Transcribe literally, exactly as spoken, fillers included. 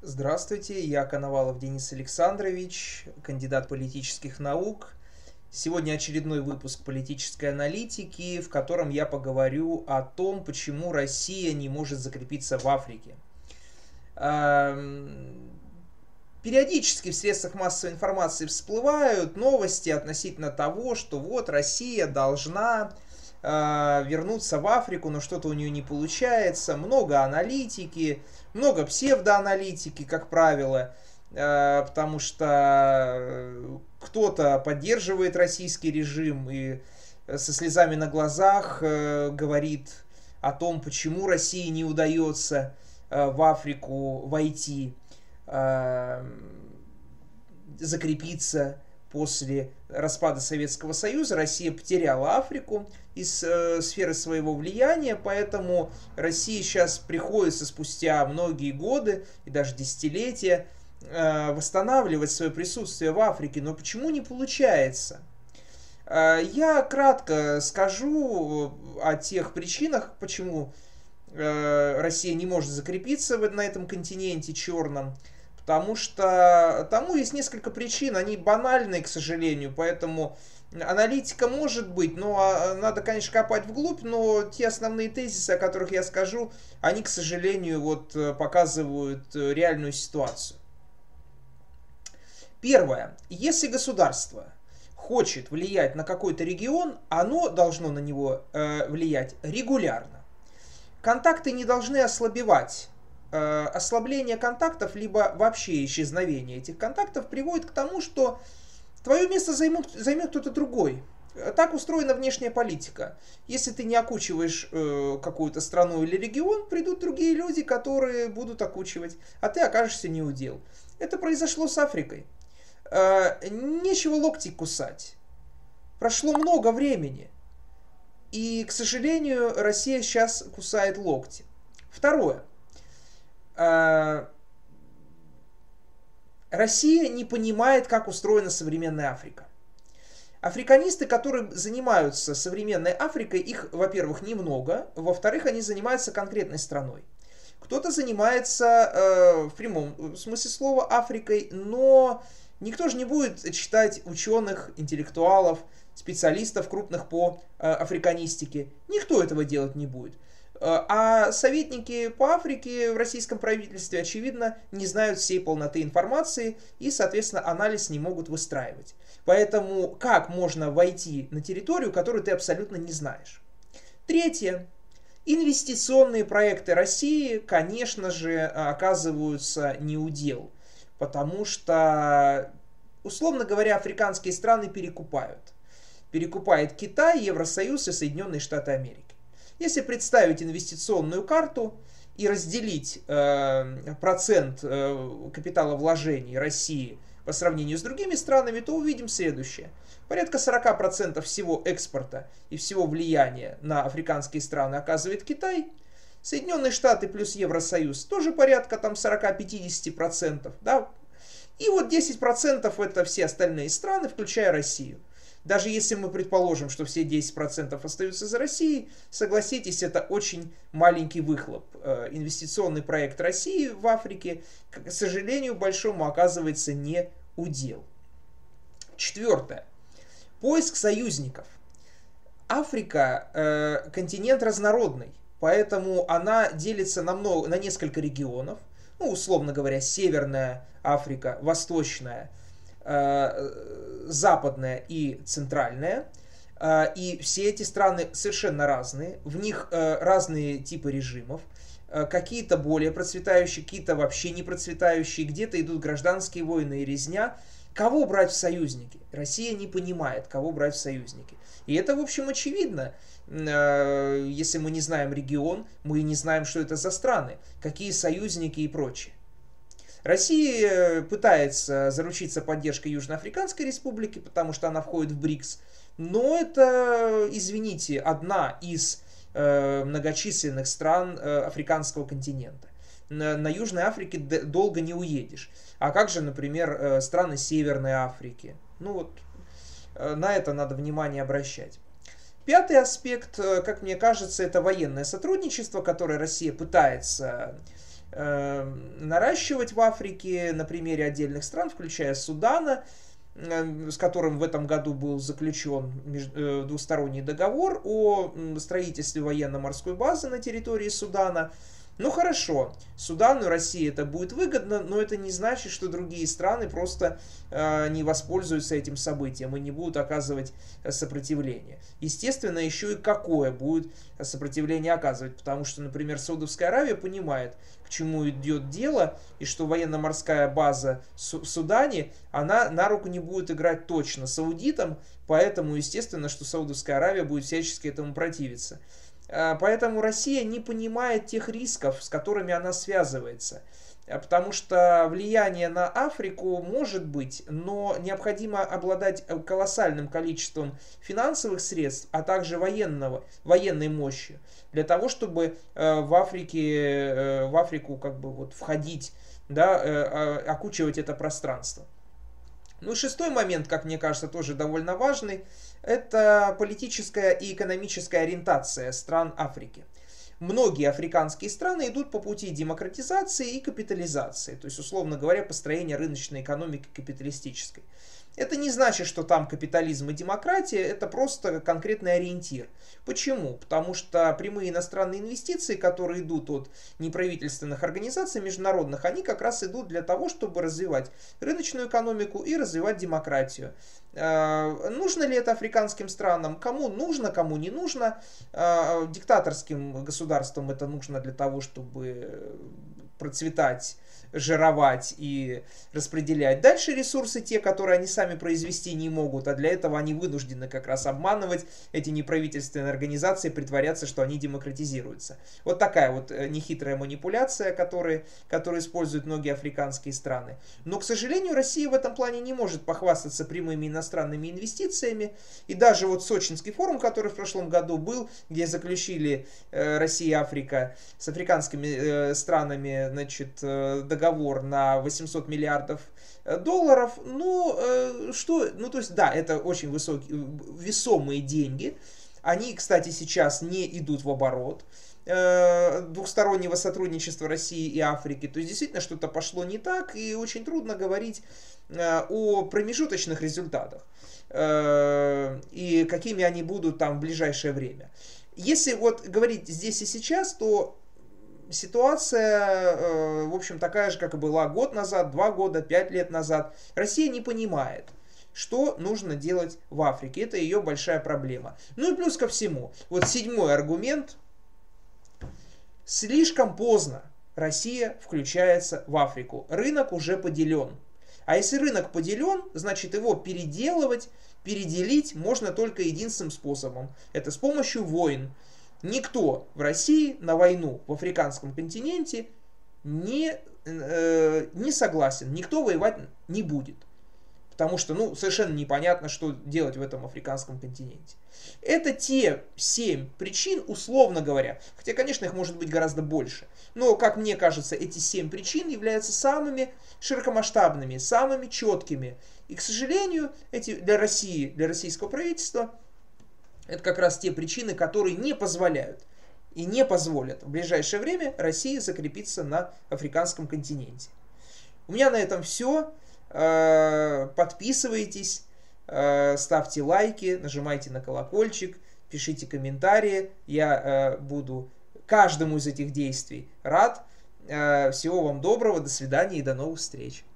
Здравствуйте, я Коновалов Денис Александрович, кандидат политических наук. Сегодня очередной выпуск политической аналитики, в котором я поговорю о том, почему Россия не может закрепиться в Африке. Периодически в средствах массовой информации всплывают новости относительно того, что вот Россия должна вернуться в Африку, но что-то у нее не получается. Много аналитики, много псевдоаналитики, как правило, потому что кто-то поддерживает российский режим и со слезами на глазах говорит о том, почему России не удается в Африку войти, закрепиться. После распада Советского Союза Россия потеряла Африку из э, сферы своего влияния, поэтому России сейчас приходится спустя многие годы и даже десятилетия э, восстанавливать свое присутствие в Африке. Но почему не получается? Э, я кратко скажу о тех причинах, почему э, Россия не может закрепиться на этом континенте черном. Потому что тому есть несколько причин, они банальные, к сожалению, поэтому аналитика может быть, но надо, конечно, копать вглубь, но те основные тезисы, о которых я скажу, они, к сожалению, вот показывают реальную ситуацию. Первое. Если государство хочет влиять на какой-то регион, оно должно на него э, влиять регулярно. Контакты не должны ослабевать. Ослабление контактов, либо вообще исчезновение этих контактов приводит к тому, что твое место займут, займет кто-то другой. Так устроена внешняя политика. Если ты не окучиваешь э, какую-то страну или регион, придут другие люди, которые будут окучивать, а ты окажешься неудел. Это произошло с Африкой. Э, нечего локти кусать. Прошло много времени. И, к сожалению, Россия сейчас кусает локти. Второе. Россия не понимает, как устроена современная Африка. Африканисты, которые занимаются современной Африкой, их, во-первых, немного, во-вторых, они занимаются конкретной страной. Кто-то занимается э, в прямом смысле слова Африкой, но никто же не будет читать ученых, интеллектуалов, специалистов крупных по э, африканистике. Никто этого делать не будет. А советники по Африке в российском правительстве, очевидно, не знают всей полноты информации и, соответственно, анализ не могут выстраивать. Поэтому как можно войти на территорию, которую ты абсолютно не знаешь? Третье. Инвестиционные проекты России, конечно же, оказываются неудел, потому что, условно говоря, африканские страны перекупают. Перекупает Китай, Евросоюз и Соединенные Штаты Америки. Если представить инвестиционную карту и разделить э, процент э, капиталовложений России по сравнению с другими странами, то увидим следующее. Порядка сорок процентов всего экспорта и всего влияния на африканские страны оказывает Китай. Соединенные Штаты плюс Евросоюз тоже порядка там сорок-пятьдесят процентов. Да? И вот десять процентов это все остальные страны, включая Россию. Даже если мы предположим, что все десять процентов остаются за Россией, согласитесь, это очень маленький выхлоп. Инвестиционный проект России в Африке, к сожалению, большому оказывается не удел. Четвертое. Поиск союзников. Африка э, континент разнородный, поэтому она делится на, много, на несколько регионов. Ну, условно говоря, Северная Африка, Восточная, западная и центральная. И все эти страны совершенно разные. В них разные типы режимов. Какие-то более процветающие, какие-то вообще не процветающие. Где-то идут гражданские войны и резня. Кого брать в союзники? Россия не понимает, кого брать в союзники. И это, в общем, очевидно. Если мы не знаем регион, мы не знаем, что это за страны, какие союзники и прочее. Россия пытается заручиться поддержкой Южноафриканской республики, потому что она входит в БРИКС. Но это, извините, одна из э, многочисленных стран э, африканского континента. На, на Южной Африке долго не уедешь. А как же, например, э, страны Северной Африки? Ну вот, э, на это надо внимание обращать. Пятый аспект, как мне кажется, это военное сотрудничество, которое Россия пытается наращивать в Африке на примере отдельных стран, включая Судана, с которым в этом году был заключен двусторонний договор о строительстве военно-морской базы на территории Судана. Ну хорошо, Судану и России это будет выгодно, но это не значит, что другие страны просто э, не воспользуются этим событием и не будут оказывать сопротивление. Естественно, еще и какое будет сопротивление оказывать, потому что, например, Саудовская Аравия понимает, к чему идет дело, и что военно-морская база в Судане, она на руку не будет играть точно саудитам, поэтому, естественно, что Саудовская Аравия будет всячески этому противиться. Поэтому Россия не понимает тех рисков, с которыми она связывается. Потому что влияние на Африку может быть, но необходимо обладать колоссальным количеством финансовых средств, а также военного, военной мощи, для того, чтобы в, Африке, в Африку как бы вот входить, да, окучивать это пространство. Ну и шестой момент, как мне кажется, тоже довольно важный, это политическая и экономическая ориентация стран Африки. Многие африканские страны идут по пути демократизации и капитализации, то есть, условно говоря, построения рыночной экономики капиталистической. Это не значит, что там капитализм и демократия, это просто конкретный ориентир. Почему? Потому что прямые иностранные инвестиции, которые идут от неправительственных организаций международных, они как раз идут для того, чтобы развивать рыночную экономику и развивать демократию. Э, нужно ли это африканским странам? Кому нужно, кому не нужно. Э, диктаторским государствам это нужно для того, чтобы процветать, жировать и распределять дальше ресурсы, те, которые они сами произвести не могут, а для этого они вынуждены как раз обманывать эти неправительственные организации, притворяться, что они демократизируются. Вот такая вот нехитрая манипуляция, которую, которую используют многие африканские страны. Но, к сожалению, Россия в этом плане не может похвастаться прямыми иностранными инвестициями. И даже вот Сочинский форум, который в прошлом году был, где заключили э, Россия и Африка с африканскими э, странами, значит, э, договор на восемьсот миллиардов долларов, ну, э, что, ну, то есть, да, это очень высокие, весомые деньги, они, кстати, сейчас не идут в оборот, э, двухстороннего сотрудничества России и Африки, то есть, действительно, что-то пошло не так, и очень трудно говорить э, о промежуточных результатах, э, и какими они будут там в ближайшее время. Если вот говорить здесь и сейчас, то ситуация, в общем, такая же, как и была год назад, два года, пять лет назад. Россия не понимает, что нужно делать в Африке. Это ее большая проблема. Ну и плюс ко всему, вот седьмой аргумент. Слишком поздно Россия включается в Африку. Рынок уже поделен. А если рынок поделен, значит его переделывать, переделить можно только единственным способом. Это с помощью войн. Никто в России на войну в африканском континенте не, э, не согласен. Никто воевать не будет. Потому что, ну, совершенно непонятно, что делать в этом африканском континенте. Это те семь причин, условно говоря. Хотя, конечно, их может быть гораздо больше. Но, как мне кажется, эти семь причин являются самыми широкомасштабными, самыми четкими. И, к сожалению, эти для России, для российского правительства, это как раз те причины, которые не позволяют и не позволят в ближайшее время России закрепиться на африканском континенте. У меня на этом все. Подписывайтесь, ставьте лайки, нажимайте на колокольчик, пишите комментарии. Я буду каждому из этих действий рад. Всего вам доброго, до свидания и до новых встреч.